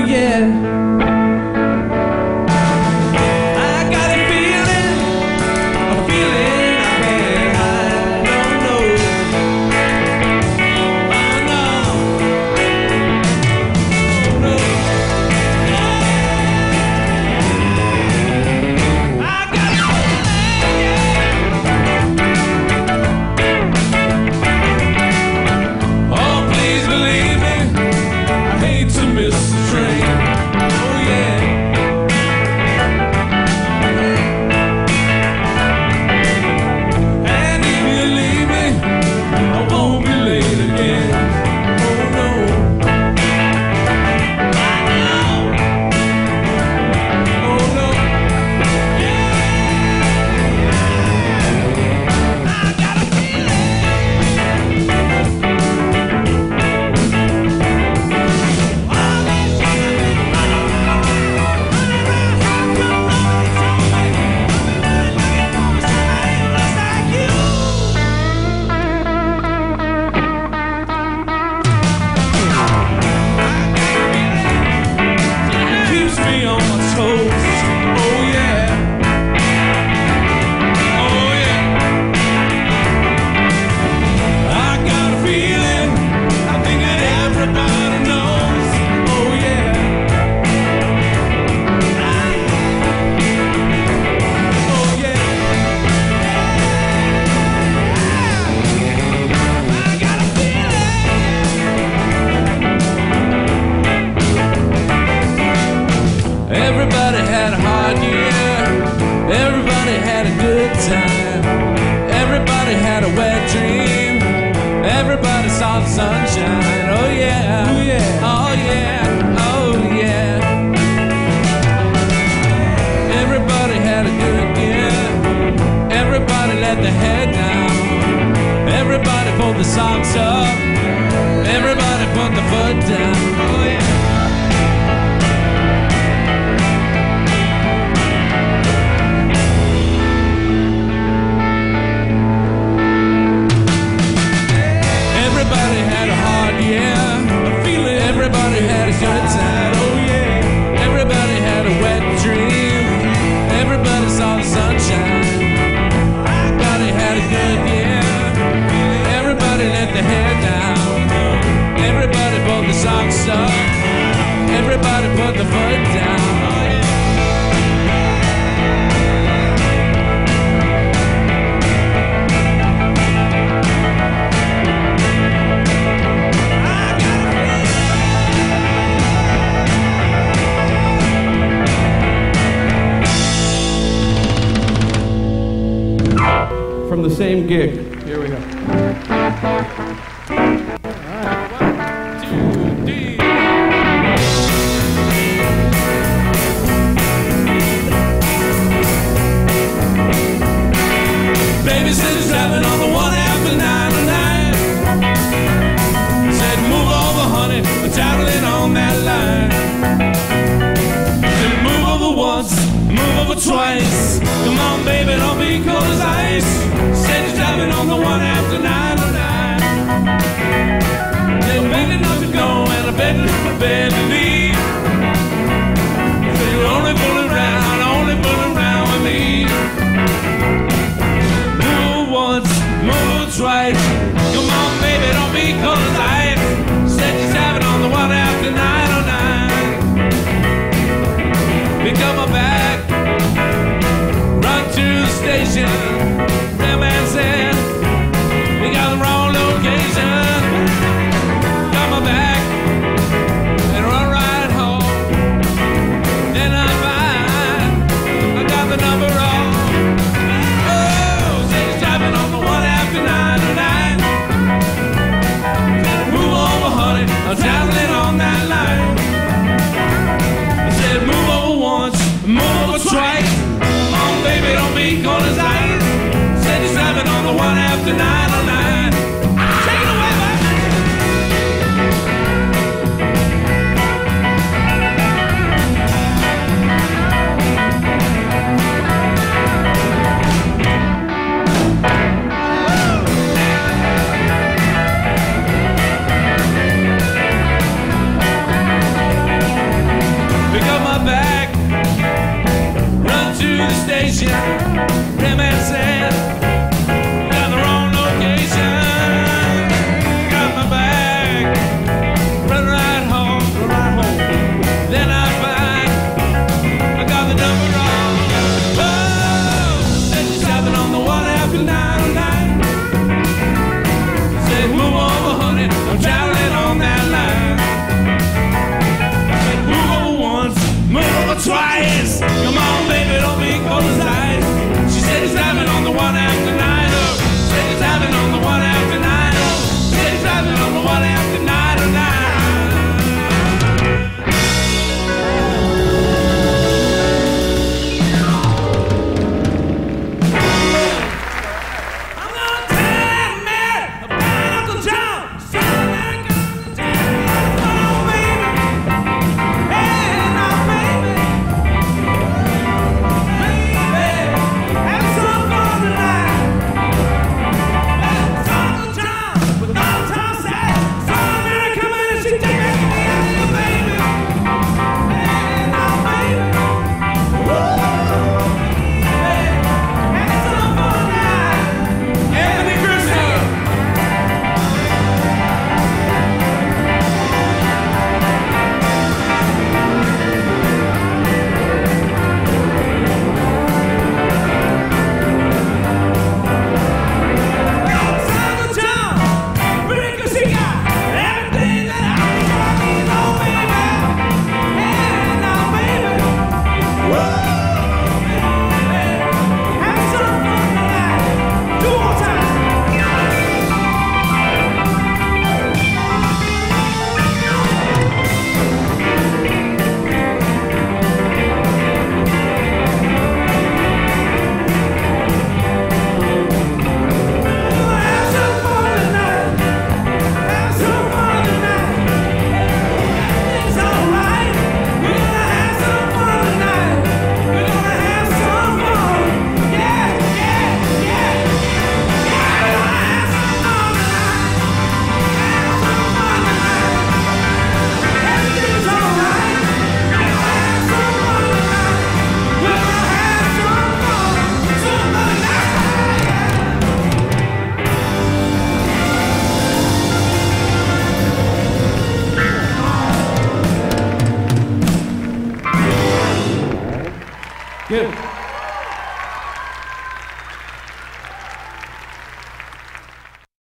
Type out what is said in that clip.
From the same gig. Here we go. Babysitter's driving on the 1 after 9 tonight. Said move over honey, we're traveling on that line. Said move over once, move over twice. Come on baby, don't be cold as ice. Said you're driving on the 1 after 9 tonight. Said big enough to go and a bed enough to bed to leave. Said you're only fooling around with me. Move twice. Come on, baby, don't be cold as ice. Said you're driving on the 1 after 909. Pick up my bag. my back, run to the station. Reman said, got the wrong location. Got my bag, run right home, Then I find I got the number wrong. Oh, said she's driving on the one after 909. Said move over, honey, I'm traveling on that line. Said move over once, move over twice. Come on, baby, don't be cold as ice. She said she's driving on the one after 9. Oh, said she's driving on the one after 9. Oh, said she's driving on the one after 909. Good.